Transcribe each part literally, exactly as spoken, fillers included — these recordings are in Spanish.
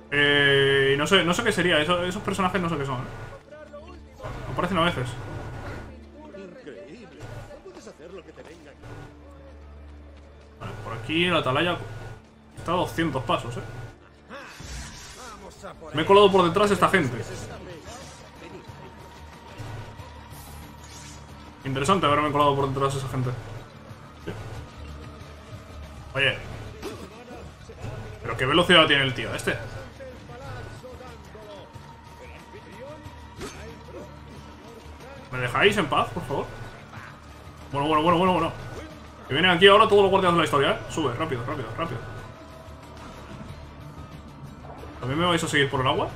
Eh, no sé, no sé qué sería. Eso, esos personajes no sé qué son. Aparecen a veces. Vale, por aquí la atalaya está a doscientos pasos, eh. Me he colado por detrás de esta gente. Interesante haberme colado por detrás de esa gente. Sí. Oye. ¿Pero qué velocidad tiene el tío este? ¿Me dejáis en paz, por favor? Bueno, bueno, bueno, bueno, bueno. Que vienen aquí ahora todos los guardias de la historia, ¿eh? Sube, rápido, rápido, rápido. ¿También me vais a seguir por el agua?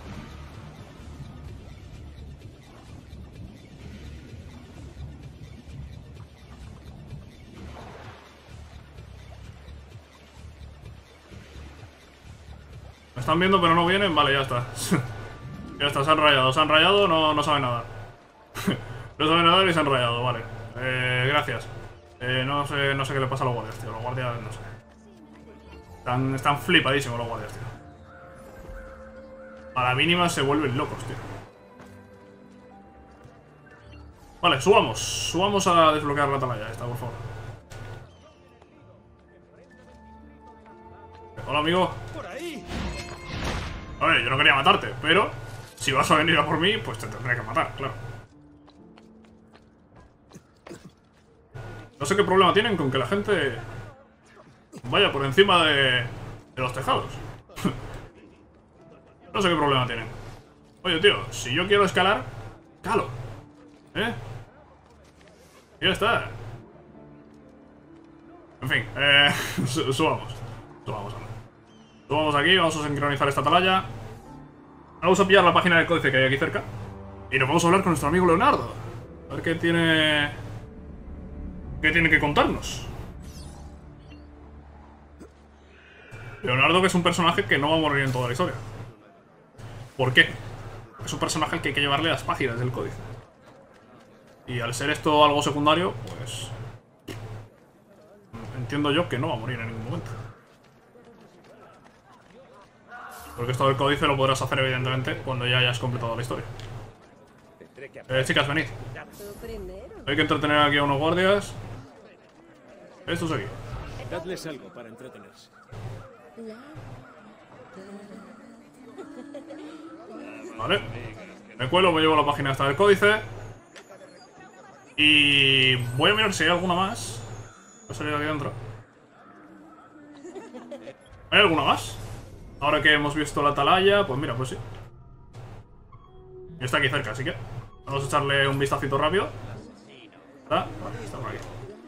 Me están viendo pero no vienen, vale, ya está. Ya está, se han rayado, se han rayado, no, no saben nada. No saben nada y se han rayado, vale. Eh, gracias. Eh, no sé, no sé qué le pasa a los guardias, tío. Los guardias, no sé. Están, están flipadísimos los guardias, tío. A la mínima se vuelven locos, tío. Vale, subamos. Subamos a desbloquear la atalaya esta, por favor. Hola, amigo. A ver, yo no quería matarte, pero si vas a venir a por mí, pues te tendré que matar, claro. No sé qué problema tienen con que la gente vaya por encima de, de los tejados. No sé qué problema tienen. Oye, tío, si yo quiero escalar, calo. ¿Eh? Y ya está. En fin, eh, subamos. Subamos ahora. Subamos aquí, vamos a sincronizar esta atalaya. Vamos a pillar la página del códice que hay aquí cerca. Y nos vamos a hablar con nuestro amigo Leonardo. A ver qué tiene... ¿Qué tiene que contarnos? Leonardo, que es un personaje que no va a morir en toda la historia. ¿Por qué? Es un personaje al que hay que llevarle las páginas del códice. Y al ser esto algo secundario, pues... entiendo yo que no va a morir en ningún momento. Porque esto del códice lo podrás hacer, evidentemente, cuando ya hayas completado la historia. Eh, chicas, venid. Hay que entretener aquí a unos guardias. Estos aquí. Dadles algo para entretenerse. Vale. Me cuelo, me llevo la página esta del códice. Y voy a mirar si hay alguna más. Voy a salir de aquí dentro. ¿Hay alguna más? Ahora que hemos visto la atalaya, pues mira, pues sí. Y está aquí cerca, así que vamos a echarle un vistacito rápido. ¿Está? Vale, está por aquí.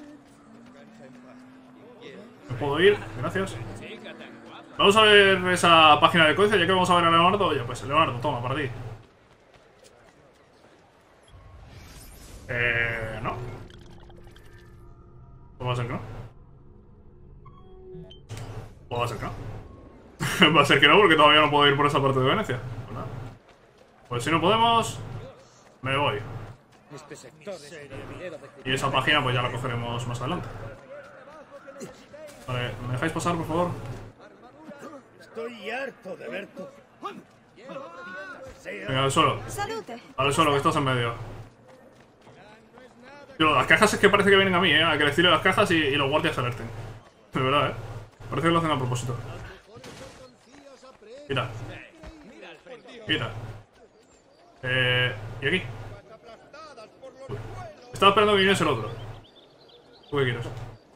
¿Me puedo ir? Gracias. Vamos a ver esa página de códice, ya que vamos a ver a Leonardo. Oye, pues Leonardo, toma, para ti. Eh... no. ¿Cómo va a ser que no? ¿Cómo va a ser que no? Va a ser que no, porque todavía no puedo ir por esa parte de Venecia. Pues nada. Pues si no podemos, me voy. Y esa página pues ya la cogeremos más adelante. Vale, ¿me dejáis pasar, por favor? Estoy harto de ver tu... Venga, al suelo. Al suelo, que estás en medio. Tío, las cajas es que parece que vienen a mí, ¿eh? A que les tire las cajas y, y los guardias se alerten. De verdad, ¿eh? Parece que lo hacen a propósito. Quita. Quita. Eh... ¿Y aquí? Uy. Estaba esperando que viniese el otro. ¿Tú qué quieres?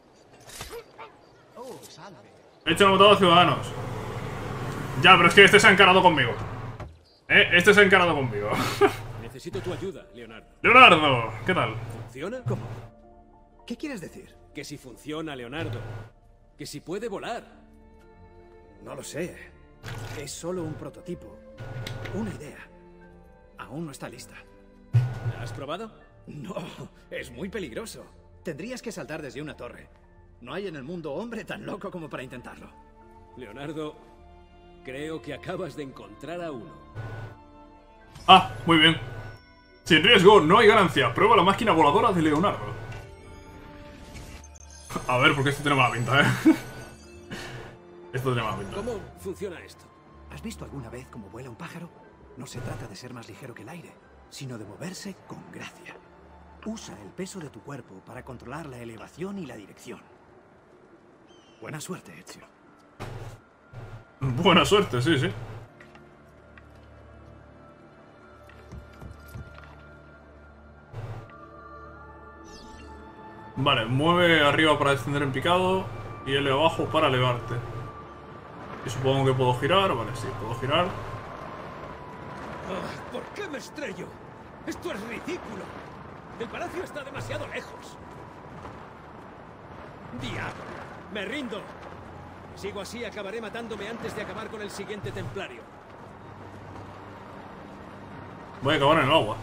He hecho matado a ciudadanos. Ya, pero es que este se ha encarado conmigo. ¿Eh? Este se ha encarado conmigo. Necesito tu ayuda, Leonardo. Leonardo, ¿qué tal? ¿Funciona? ¿Cómo? ¿Qué quieres decir? Que si funciona, Leonardo. Que si puede volar. No lo sé. Es solo un prototipo. Una idea. Aún no está lista. ¿La has probado? No, es muy peligroso. Tendrías que saltar desde una torre. No hay en el mundo hombre tan loco como para intentarlo. Leonardo, creo que acabas de encontrar a uno. Ah, muy bien. Sin riesgo, no hay ganancia. Prueba la máquina voladora de Leonardo. A ver, porque esto tiene mala pinta, ¿eh? Esto tiene mala pinta. ¿Cómo funciona esto? ¿Has visto alguna vez cómo vuela un pájaro? No se trata de ser más ligero que el aire, sino de moverse con gracia. Usa el peso de tu cuerpo para controlar la elevación y la dirección. Buena suerte, Ezio. Buena suerte, sí, sí. Vale, mueve arriba para descender en picado y L abajo para elevarte. Y supongo que puedo girar, vale, sí, puedo girar. Ah, ¿por qué me estrello? Esto es ridículo. El palacio está demasiado lejos. ¡Diablo! ¡Me rindo! Sigo así, acabaré matándome antes de acabar con el siguiente templario. Voy a acabar en el agua.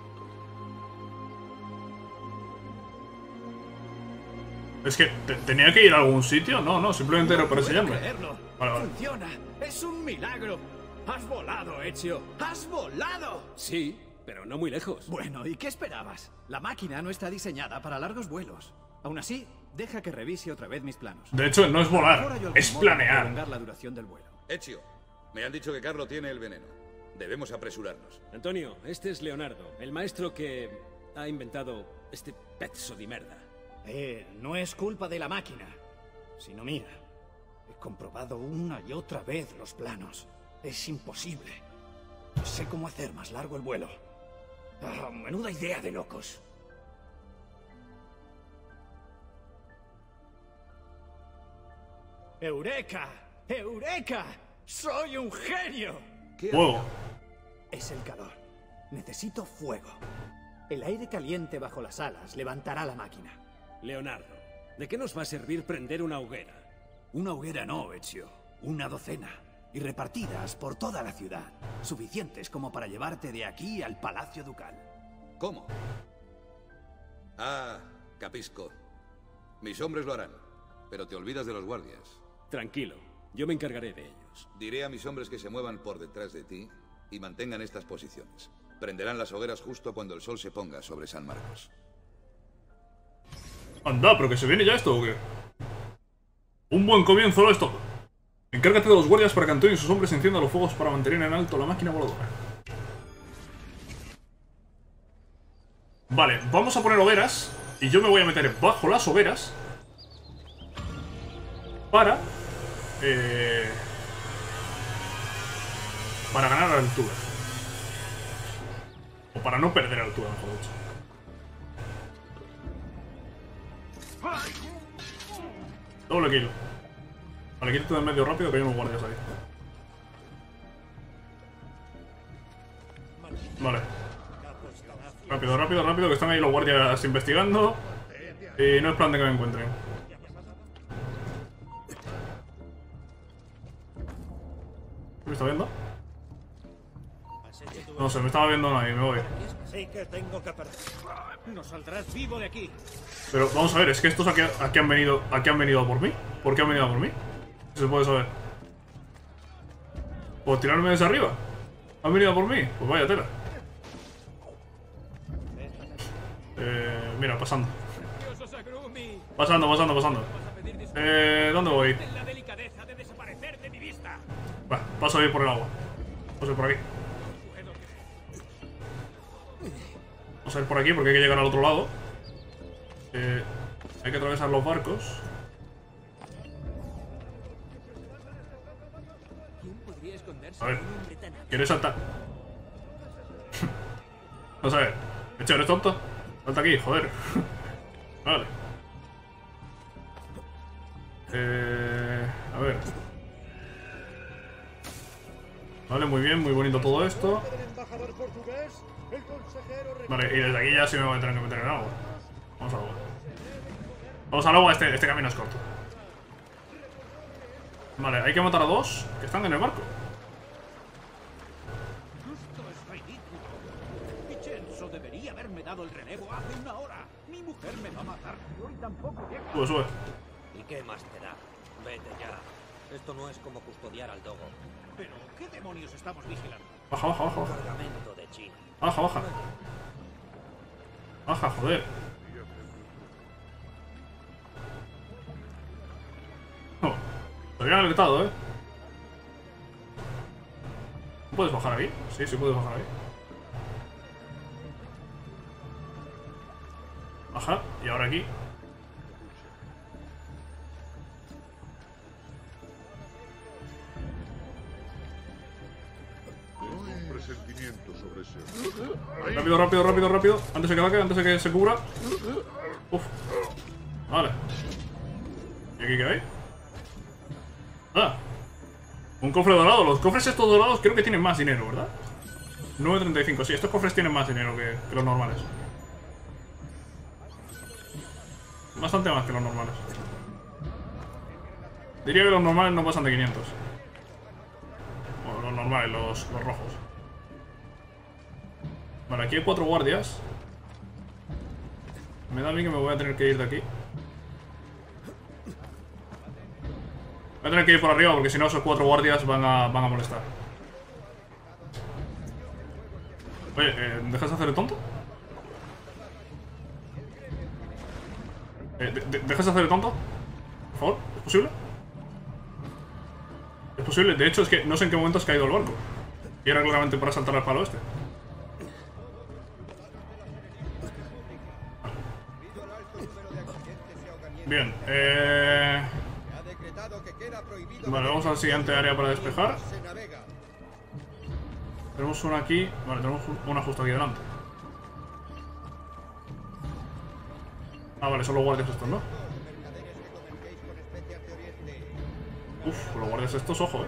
Es que, ¿te ¿tenía que ir a algún sitio? No, no, simplemente era para enseñarme. Vale, vale. ¡Funciona! ¡Es un milagro! ¡Has volado, Ezio! ¡Has volado! Sí, pero no muy lejos. Bueno, ¿y qué esperabas? La máquina no está diseñada para largos vuelos. Aún así, deja que revise otra vez mis planos. De hecho, no es Ahora hay volar, algún es modo de planear. prolongar la duración del vuelo. Ezio, me han dicho que Carlo tiene el veneno. Debemos apresurarnos. Antonio, este es Leonardo, el maestro que ha inventado este pezzo de merda. Eh, no es culpa de la máquina, sino mía. He comprobado una y otra vez los planos. Es imposible. No sé cómo hacer más largo el vuelo. Ah, menuda idea de locos. ¡Eureka! ¡Eureka! ¡Soy un genio! ¿Qué Fuego. Es el calor. Necesito fuego. El aire caliente bajo las alas levantará la máquina. Leonardo, ¿de qué nos va a servir prender una hoguera? Una hoguera no, Ezio. Una docena. Y repartidas por toda la ciudad. Suficientes como para llevarte de aquí al Palacio Ducal. ¿Cómo? Ah, capisco. Mis hombres lo harán, pero te olvidas de los guardias. Tranquilo, yo me encargaré de ellos. Diré a mis hombres que se muevan por detrás de ti y mantengan estas posiciones. Prenderán las hogueras justo cuando el sol se ponga sobre San Marcos. Anda, pero que se viene ya esto, ¿o qué? Un buen comienzo esto. Encárgate de los guardias para que Antonio y sus hombres enciendan los fuegos para mantener en alto la máquina voladora. Vale, vamos a poner hogueras. Y yo me voy a meter bajo las hogueras para... Eh, para ganar altura. O para no perder altura, mejor dicho. Doble kill. Vale, quítate de en medio rápido que hay unos guardias ahí. Vale. Rápido, rápido, rápido, que están ahí los guardias investigando. Y no es plan de que me encuentren. ¿Me está viendo? No sé, me estaba viendo nadie, me voy. Sí que tengo que perder. No saldrás vivo de aquí. Pero vamos a ver, es que estos aquí, aquí han venido aquí han venido a por mí. ¿Por qué han venido a por mí? Se puede saber. ¿Puedo tirarme desde arriba? ¿Han venido a por mí? Pues vaya tela. Eh, mira, pasando. Pasando, pasando, pasando. Eh, ¿dónde voy? La delicadeza de desaparecer de mi vista. Va, paso a ir por el agua. Paso a ir por aquí. Vamos a ir por aquí porque hay que llegar al otro lado. Eh, hay que atravesar los barcos. A ver, ¿quieres saltar? Vamos a ver. Echo, ¿eres tonto? Salta aquí, joder. Vale. Eh, a ver. Vale, muy bien, muy bonito todo esto. Vale, y desde aquí ya sí me voy a tener que meter en el agua. Vamos al agua. Vamos al agua, este, este camino es corto. Vale, hay que matar a dos que están en el barco. Esto es ridículo. Vincenzo debería haberme dado el relevo hace una hora. Mi mujer me va a matar y hoy tampoco llega. Sube, sube. ¿Y qué más te da? Vete ya. Esto no es como custodiar al dogo. Pero, ¿qué demonios estamos vigilando? Baja, baja, baja, baja. Cargamento de China. Baja, baja. Baja, joder. Oh, se había alertado, eh. ¿Puedes bajar ahí? Sí, sí puedes bajar ahí. Baja, y ahora aquí. Rápido, rápido, rápido, rápido. Antes de que baje, antes de que se cubra. Uf. Vale. ¿Y aquí qué hay? Ah. Un cofre dorado. Los cofres estos dorados creo que tienen más dinero, ¿verdad? nueve treinta y cinco. Sí, estos cofres tienen más dinero que, que los normales. Bastante más que los normales. Diría que los normales no pasan de quinientos. Bueno, los normales, los, los rojos. Vale, aquí hay cuatro guardias. Me da a mí que me voy a tener que ir de aquí. Voy a tener que ir por arriba porque si no esos cuatro guardias van a, van a molestar. Oye, eh, ¿dejas de hacer el tonto? Eh, de, de, ¿Dejas de hacer el tonto? Por favor, ¿es posible? Es posible, de hecho es que no sé en qué momento has caído el barco. Y era claramente para saltar al palo este. Bien, eh... vale, vamos al siguiente área para despejar. Tenemos una aquí. Vale, tenemos una justo aquí delante. Ah, vale, son los guardias estos, ¿no? Uf, los guardias estos, ojo, eh.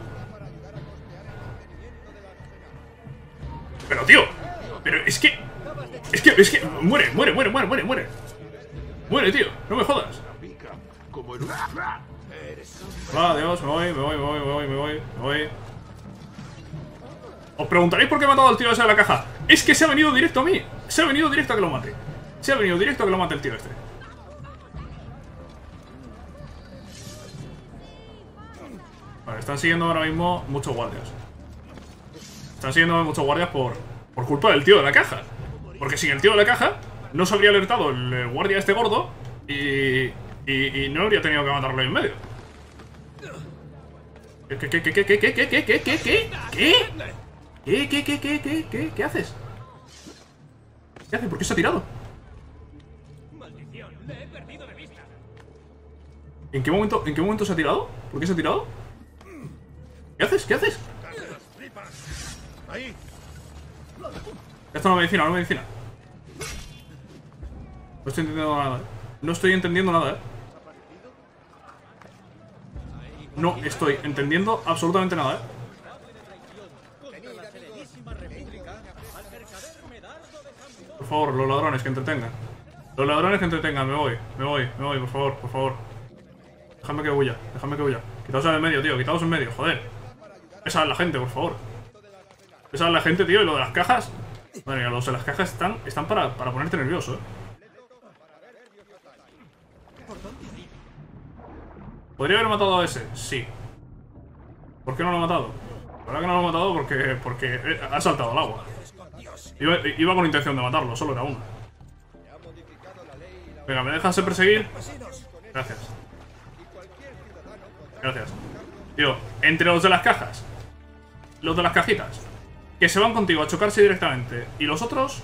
Pero, tío. Pero es que... Es que, es que... Muere, muere, muere, muere, muere, muere. Muere, tío. No me jodas. Ah, adiós, me voy, me voy, me voy, me voy, me voy, me voy. Os preguntaréis por qué he matado al tío ese de la caja. Es que se ha venido directo a mí. Se ha venido directo a que lo mate. Se ha venido directo a que lo mate el tío este. Vale, están siguiendo ahora mismo muchos guardias. Están siguiendo muchos guardias por, por culpa del tío de la caja. Porque sin el tío de la caja no se habría alertado el, el guardia este gordo y, y, y no habría tenido que matarlo ahí en medio. ¿Qué, qué, qué, qué, qué, qué, qué, qué, qué, qué, qué, qué? ¿Qué, qué, qué, qué, qué, qué, qué haces? ¿Qué haces? ¿Por qué se ha tirado? Maldición, le he perdido de vista. ¿En qué momento, en qué momento se ha tirado? ¿Por qué se ha tirado? ¿Qué haces? ¿Qué haces? Esto no es medicina, no es medicina. No estoy entendiendo nada, ¿eh? No estoy entendiendo nada, ¿eh? No estoy entendiendo absolutamente nada, ¿eh? Por favor, los ladrones que entretengan. Los ladrones que entretengan, me voy, me voy, me voy, por favor, por favor. Déjame que huya, déjame que huya. Quitaos en el medio, tío, quitaos en medio, joder. Esa es la gente, por favor. Esa es la gente, tío, y lo de las cajas. Madre mía, los de las cajas están, están para, para ponerte nervioso, eh. ¿Podría haber matado a ese? Sí. ¿Por qué no lo he matado? La verdad que no lo he matado porque, porque ha saltado al agua. Iba, iba con intención de matarlo, solo era uno. Venga, ¿me dejas perseguir? Gracias. Gracias. Tío, entre los de las cajas, los de las cajitas, que se van contigo a chocarse directamente, y los otros,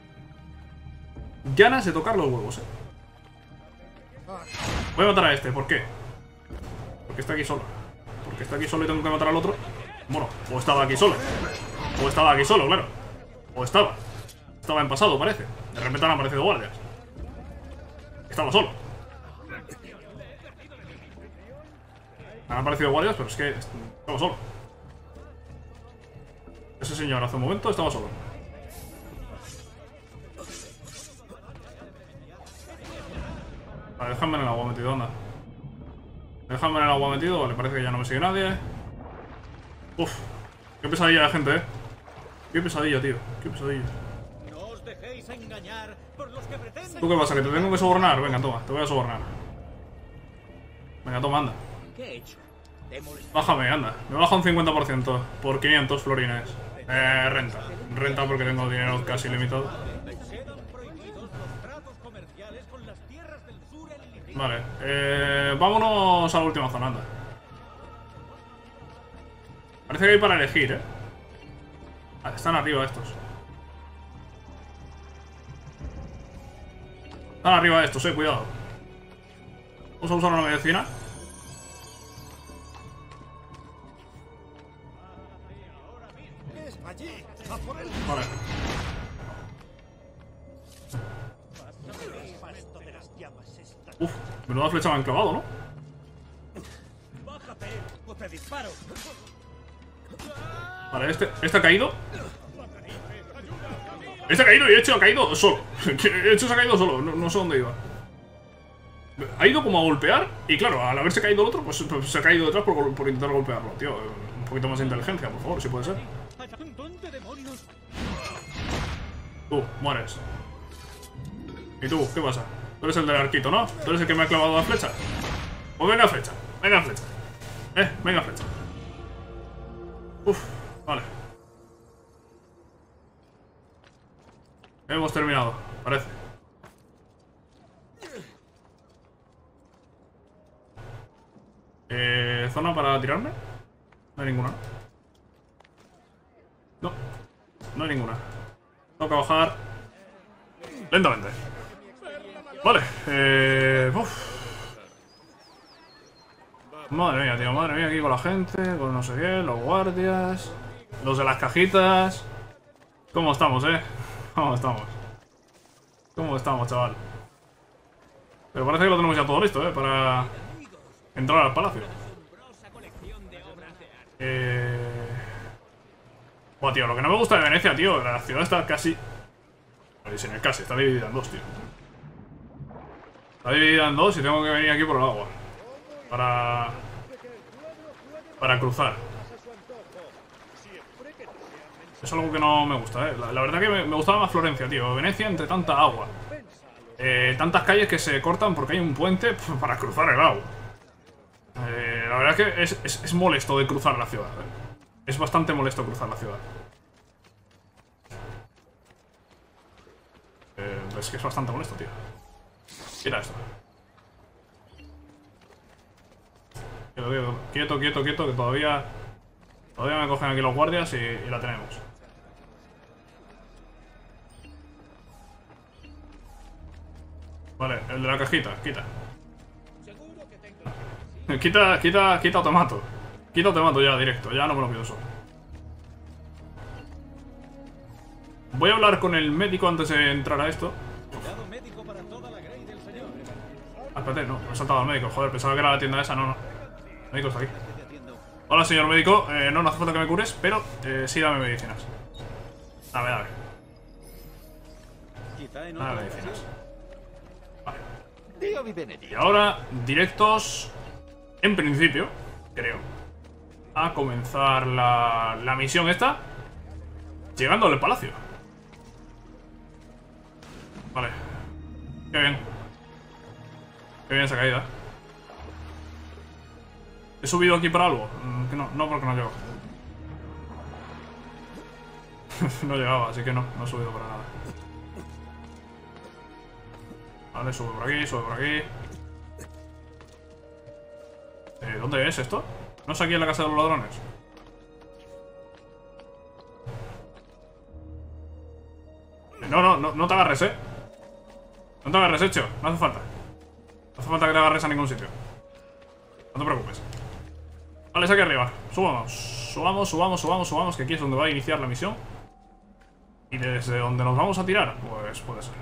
ganas de tocar los huevos, eh. Voy a matar a este, ¿por qué? Porque está aquí solo. Porque está aquí solo y tengo que matar al otro. Bueno, o estaba aquí solo. O estaba aquí solo, claro. O estaba. Estaba en pasado, parece. De repente han aparecido guardias. Estaba solo. Han aparecido guardias, pero es que estaba solo. Ese señor hace un momento estaba solo. Vale, déjame en el agua metido, anda. Déjame en el agua metido, vale, parece que ya no me sigue nadie. Uf, qué pesadilla la gente, eh. Qué pesadilla, tío, qué pesadilla. No os dejéis engañar por los que pretenden. ¿Tú qué pasa? ¿Que te tengo que sobornar? Venga, toma, te voy a sobornar. Venga, toma, anda. ¿Qué he hecho? Bájame, anda. Me baja un cincuenta por ciento por quinientos florines. Eh, renta. Renta porque tengo dinero casi limitado. Vale, eh, vámonos a la última zona, anda. Parece que hay para elegir, eh. Están arriba estos. Están arriba estos, eh, cuidado. Vamos a usar una medicina. Vale. Uf, menuda flecha me han clavado, ¿no? Vale, este, este ha caído. Este ha caído y Ezio ha caído solo. Ezio se ha caído solo, no, no sé dónde iba. Ha ido como a golpear y claro, al haberse caído el otro, pues, pues se ha caído detrás por, por intentar golpearlo, tío. Un poquito más de inteligencia, por favor, si puede ser. Tú, mueres. ¿Y tú? ¿Qué pasa? Tú eres el del arquito, ¿no? Tú eres el que me ha clavado la flecha. Pues venga flecha, venga flecha. Eh, venga flecha. Uf, vale. Hemos terminado, parece. Eh, ¿Zona para tirarme? No hay ninguna. No, no hay ninguna. Tengo que bajar lentamente. Vale, eh... uf. Madre mía, tío, madre mía, aquí con la gente, con no sé qué, los guardias, los de las cajitas. ¿Cómo estamos, eh? ¿Cómo estamos? ¿Cómo estamos, chaval? Pero parece que lo tenemos ya todo listo, eh, para entrar al palacio. Eh... Buah, tío, lo que no me gusta de Venecia, tío, la ciudad está casi... No, sin el casi, está dividida en dos, tío. Está dividida en dos y tengo que venir aquí por el agua. Para... Para cruzar. Es algo que no me gusta, eh. La, la verdad que me, me gustaba más Florencia, tío. Venecia entre tanta agua. Eh, tantas calles que se cortan porque hay un puente para cruzar el agua. Eh, la verdad es que es, es, es molesto de cruzar la ciudad, eh. Es bastante molesto cruzar la ciudad. Eh, es que es bastante molesto, tío. Mira esto. Quieto, quieto, quieto, quieto, quieto, que todavía... Todavía me cogen aquí los guardias y, y la tenemos. Vale, el de la cajita, quita. Quita, quita, quita automato. Quita automato ya, directo, ya no me lo pido solo. Voy a hablar con el médico antes de entrar a esto. Ah, espérate, no, me he saltado al médico, joder, pensaba que era la tienda esa, no, no. El médico está aquí. Hola, señor médico, eh, no, no hace falta que me cures, pero eh, sí dame medicinas. Dame, dame. Dame medicinas. Vale. Y ahora, directos, en principio, creo, a comenzar la, la misión esta, llegando al palacio. Vale. Qué bien. Qué bien esa caída. ¿He subido aquí para algo? Mm, que no, no, porque no llego. No llegaba, así que no, no he subido para nada. Vale, sube por aquí, sube por aquí. Eh, ¿dónde es esto? ¿No es aquí en la casa de los ladrones? Eh, no, no, no, no te agarres, eh. No te agarres, hecho, no hace falta. No hace falta que te agarres a ningún sitio. No te preocupes. Vale, es aquí arriba. Subamos. Subamos, subamos, subamos, subamos. Que aquí es donde va a iniciar la misión. Y desde donde nos vamos a tirar, pues puede ser.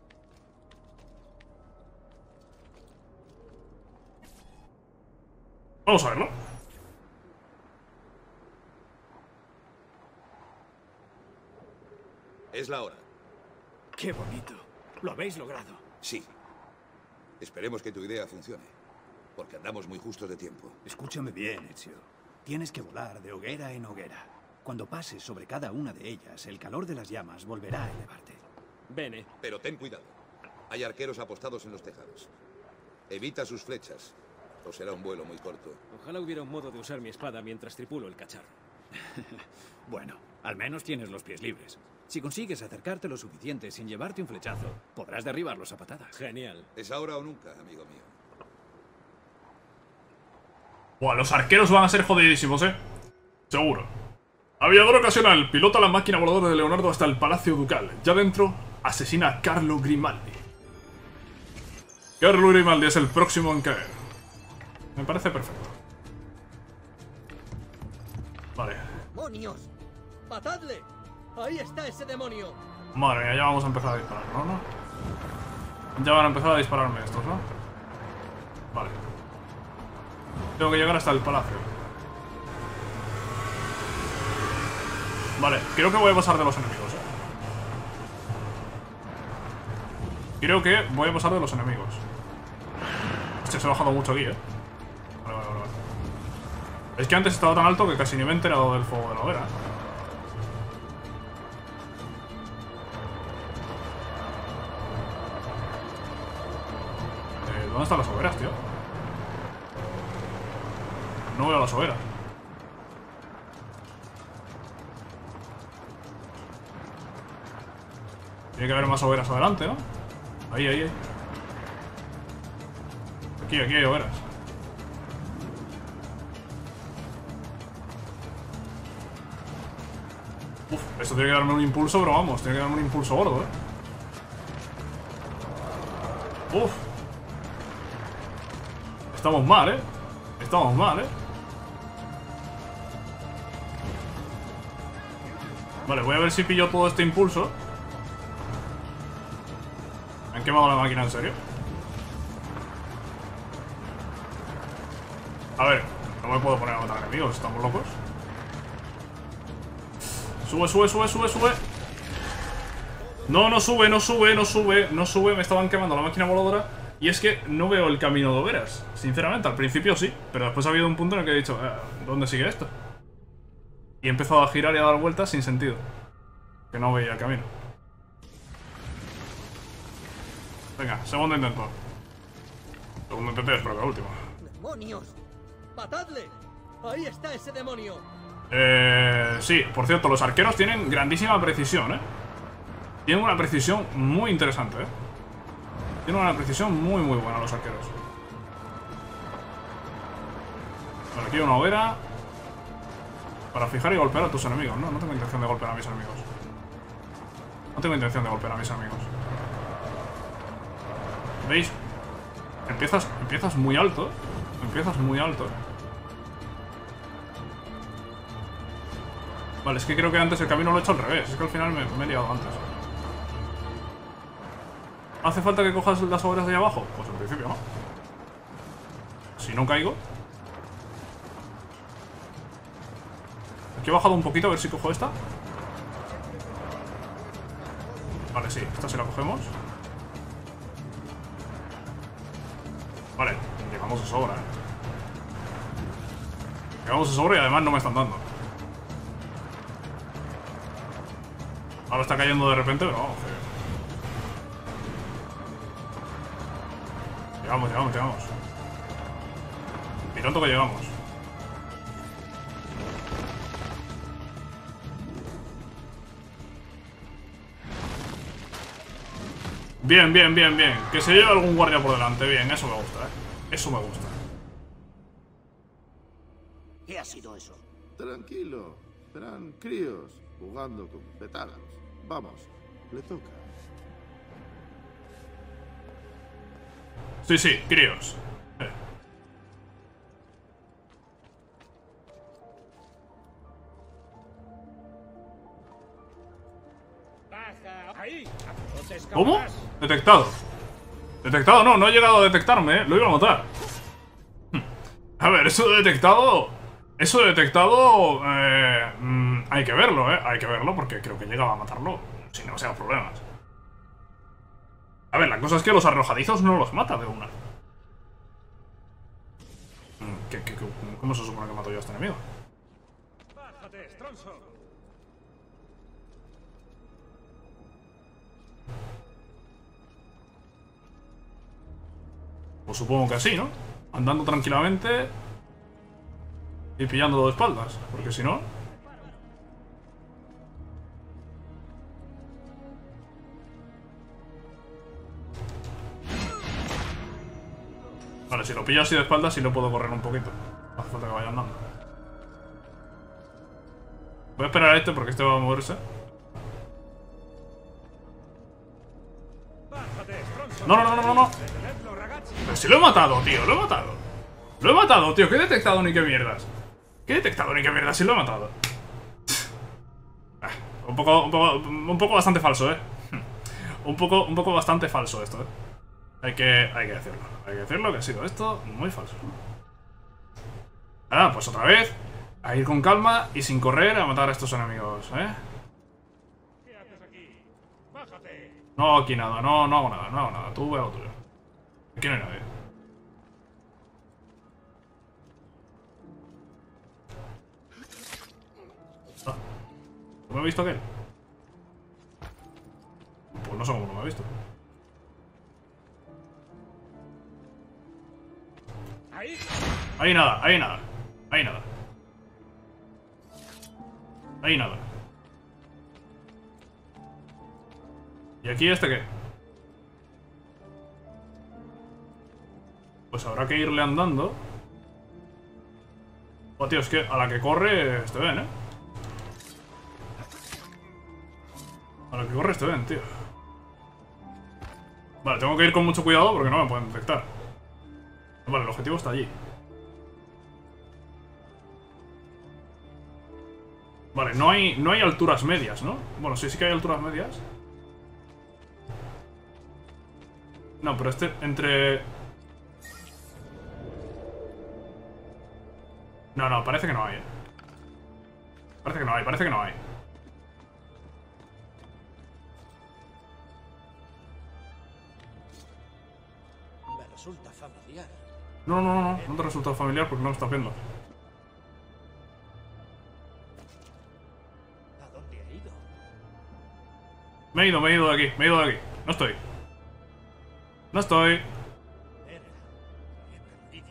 Vamos a verlo. Es la hora. ¡Qué bonito! Lo habéis logrado. Sí. Esperemos que tu idea funcione. Porque andamos muy justos de tiempo. Escúchame bien, Ezio. Tienes que volar de hoguera en hoguera. Cuando pases sobre cada una de ellas, el calor de las llamas volverá a elevarte. Bene. Pero ten cuidado. Hay arqueros apostados en los tejados. Evita sus flechas, o será un vuelo muy corto. Ojalá hubiera un modo de usar mi espada mientras tripulo el cacharro. Bueno, al menos tienes los pies libres. Si consigues acercarte lo suficiente sin llevarte un flechazo, podrás derribarlos a patadas. Genial. Es ahora o nunca, amigo mío. Buah, los arqueros van a ser jodidísimos, eh. Seguro. Aviador ocasional. Pilota la máquina voladora de Leonardo hasta el Palacio Ducal. Ya dentro, asesina a Carlo Grimaldi. Carlo Grimaldi es el próximo en caer. Me parece perfecto. Vale. ¡Demonios! ¡Matadle! ¡Ahí está ese demonio! Madre mía, ya vamos a empezar a disparar, ¿no? ¿no? Ya van a empezar a dispararme estos, ¿no? Vale. Tengo que llegar hasta el palacio. Vale, creo que voy a pasar de los enemigos, ¿eh? Creo que voy a pasar de los enemigos. Hostia, se ha bajado mucho aquí, ¿eh? Vale, vale, vale. Es que antes estaba tan alto que casi ni me he enterado del fuego de la hoguera. Eh, ¿Dónde están las hogueras, tío? No veo las hogueras. Tiene que haber más hogueras adelante, ¿no? Ahí, ahí, ahí. Aquí, aquí hay hogueras. Uf, esto tiene que darme un impulso, pero vamos, tiene que darme un impulso gordo, ¿eh? Uf. Estamos mal, ¿eh? Estamos mal, ¿eh? Vale, voy a ver si pillo todo este impulso. ¿Me han quemado la máquina en serio? A ver, no me puedo poner a matar enemigos, estamos locos. Sube, sube, sube, sube, sube. No, no sube, no sube, no sube, no sube. Me estaban quemando la máquina voladora. Y es que no veo el camino de hogueras. Sinceramente, al principio sí. Pero después ha habido un punto en el que he dicho, eh, ¿dónde sigue esto? Y he empezado a girar y a dar vueltas sin sentido. Que no veía el camino. Venga, segundo intento. Segundo intento y espero que el último. ¡Demonios! ¡Matadle! ¡Ahí está ese demonio! Eh... Sí, por cierto, los arqueros tienen grandísima precisión, ¿eh? Tienen una precisión muy interesante, ¿eh? Tienen una precisión muy, muy buena los arqueros. Vale, aquí hay una hoguera. Para fijar y golpear a tus enemigos, ¿no? No tengo intención de golpear a mis enemigos. No tengo intención de golpear a mis enemigos. ¿Veis? Empiezas, empiezas muy alto. Empiezas muy alto. Vale, es que creo que antes el camino lo he hecho al revés. Es que al final me, me he liado antes. ¿Hace falta que cojas las hogueras de ahí abajo? Pues en principio no. Si no caigo. Aquí he bajado un poquito a ver si cojo esta. Vale, sí, esta sí la cogemos. Vale, llegamos de sobra, eh. Llegamos de sobra y además no me están dando. Ahora está cayendo de repente, pero vamos, que... Llegamos, llegamos, llegamos. Y tanto que llegamos. Bien, bien, bien, bien. Que se lleve algún guardia por delante. Bien, eso me gusta, ¿eh? Eso me gusta. ¿Qué ha sido eso? Tranquilo. Serán críos jugando con pétalos. Vamos, le toca. Sí, sí, críos. Eh. ¿Cómo? Detectado. Detectado, no, no he llegado a detectarme, ¿eh? Lo iba a notar. A ver, eso de detectado... Eso de detectado... Eh, mm, hay que verlo, ¿eh? Hay que verlo porque creo que llegaba a matarlo. Si no, sean problemas. A ver, la cosa es que los arrojadizos no los mata de una. ¿Qué, qué, qué, ¿Cómo se supone que mato yo a este enemigo? ¡Bájate, Stronzo! Pues supongo que así, ¿no? Andando tranquilamente y pillándolo de espaldas, porque si no... Vale, si lo pillo así de espaldas sí lo puedo correr un poquito. No hace falta que vaya andando. Voy a esperar a este porque este va a moverse. No, no, no, no, no, no. Pero si lo he matado, tío, lo he matado. Lo he matado, tío, que he detectado ni qué mierdas. ¿Qué he detectado ni qué mierdas? Si lo he matado. Un poco, un poco, un poco bastante falso, eh. Un poco, un poco bastante falso esto, eh. Hay que, hay que decirlo. Hay que decirlo que ha sido esto muy falso. Ah, pues otra vez. A ir con calma y sin correr a matar a estos enemigos, ¿eh? ¿Qué haces aquí? ¡Bájate! No, aquí nada, no, no hago nada, no hago nada. Tú ve a lo tuyo. Aquí no hay nadie. Ah, ¿no me ha visto aquel? Pues no sé cómo no me ha visto. ¡Ahí! Ahí nada, ahí nada. Ahí nada. Ahí nada. ¿Y aquí este qué? Pues habrá que irle andando. Oh, tío, es que a la que corre este ven, ¿eh? A la que corre este ven, tío. Vale, tengo que ir con mucho cuidado porque no me pueden detectar. Vale, el objetivo está allí. Vale, no hay, no hay alturas medias, ¿no? Bueno, sí, sí que hay alturas medias. No, pero este entre... No, no, parece que no hay, ¿eh? Parece que no hay, parece que no hay. Me resulta familiar. No, no, no, no, no te resulta familiar porque no lo estás viendo. ¿A dónde ha ido? Me he ido, me he ido de aquí, me he ido de aquí. No estoy. No estoy. Era. He perdido.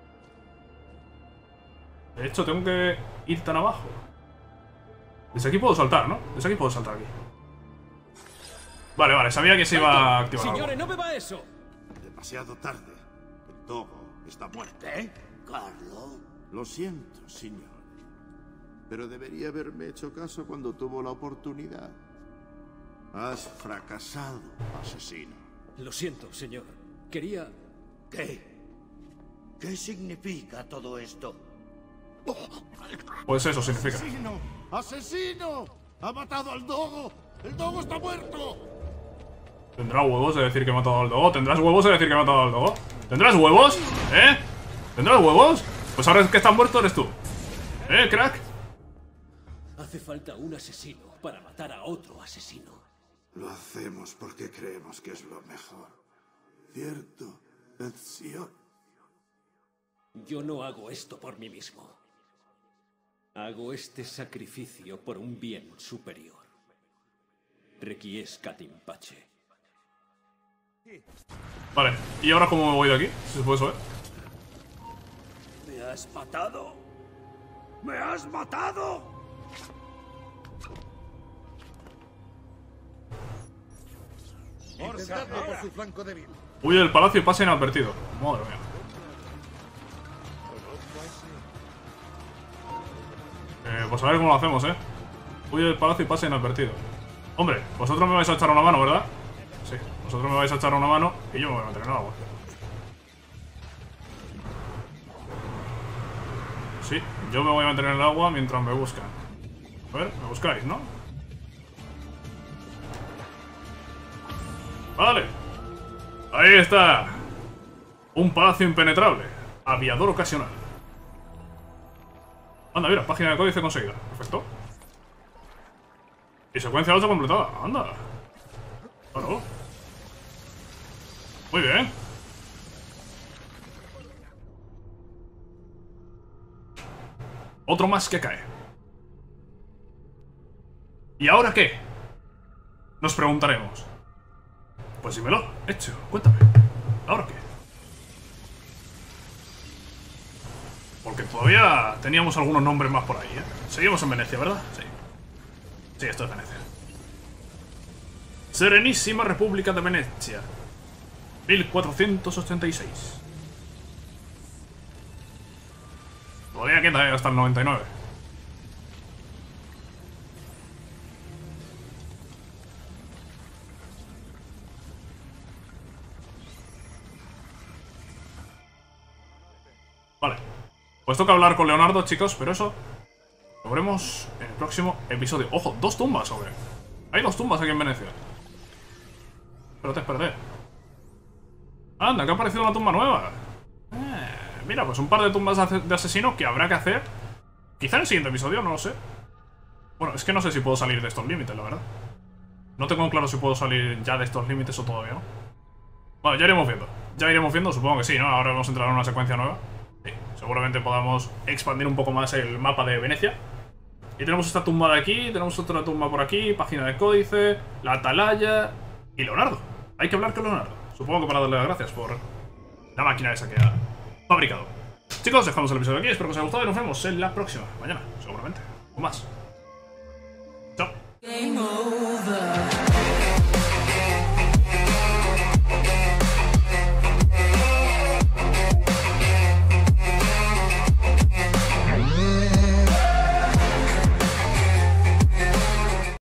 De hecho, tengo que ir tan abajo. Desde aquí puedo saltar, ¿no? Desde aquí puedo saltar aquí. Vale, vale, sabía que se iba a activar algo. Señores, no beba eso. Demasiado tarde. El Dogo está muerto. ¿Qué? ¿Carlo? Lo siento, señor. Pero debería haberme hecho caso cuando tuvo la oportunidad. Has fracasado, asesino. Lo siento, señor. Quería... ¿Qué? ¿Qué significa todo esto? Pues eso significa. ¡Asesino! ¡Asesino! ¡Ha matado al Dogo! ¡El Dogo está muerto! ¿Tendrás huevos de decir que he matado al Dogo? ¿Tendrás huevos de decir que he matado al Dogo? ¿Tendrás huevos? ¿Eh? ¿Tendrás huevos? Pues ahora que estás muerto eres tú. ¿Eh, crack? Hace falta un asesino para matar a otro asesino. Lo hacemos porque creemos que es lo mejor. ¿Cierto, Ezio? Yo no hago esto por mí mismo. Hago este sacrificio por un bien superior. Requiescat in pace. Vale, ¿y ahora cómo me voy de aquí? Si se puede saber. ¿Me has matado? ¿Me has matado? Intentadlo por su flanco débil. Huye del palacio y pasa inadvertido. Madre mía. Eh, pues a ver cómo lo hacemos, eh. Huye del palacio y pasa inadvertido. Hombre, vosotros me vais a echar una mano, ¿verdad? Sí, vosotros me vais a echar una mano y yo me voy a meter en el agua. Sí, yo me voy a meter en el agua mientras me buscan. A ver, me buscáis, ¿no? Vale. Ahí está. Un palacio impenetrable. Aviador ocasional. Anda, mira, página de códice conseguida. Perfecto. Y secuencia ocho completada. Anda. Claro. Muy bien. Otro más que cae. ¿Y ahora qué? Nos preguntaremos. Pues dímelo, hecho, cuéntame. ¿Ahora qué? Porque todavía teníamos algunos nombres más por ahí, ¿eh? Seguimos en Venecia, ¿verdad? Sí. Sí, esto es Venecia. Serenísima República de Venecia. mil cuatrocientos ochenta y seis. Todavía queda hasta el noventa y nueve. Pues toca hablar con Leonardo, chicos, pero eso lo veremos en el próximo episodio. Ojo, dos tumbas, hombre. Hay dos tumbas aquí en Venecia. Espérate, espérate. Anda, que ha aparecido una tumba nueva. Eh, mira, pues un par de tumbas de asesinos que habrá que hacer. Quizá en el siguiente episodio, no lo sé. Bueno, es que no sé si puedo salir de estos límites, la verdad. No tengo claro si puedo salir ya de estos límites o todavía no. Bueno, ya iremos viendo. Ya iremos viendo, supongo que sí, ¿no? Ahora vamos a entrar en una secuencia nueva. Sí, seguramente podamos expandir un poco más el mapa de Venecia. Y tenemos esta tumba de aquí, tenemos otra tumba por aquí, página de códice, la atalaya y Leonardo. Hay que hablar con Leonardo. Supongo que para darle las gracias por la máquina esa que ha fabricado. Chicos, dejamos el episodio aquí, espero que os haya gustado y nos vemos en la próxima. Mañana, seguramente. O más.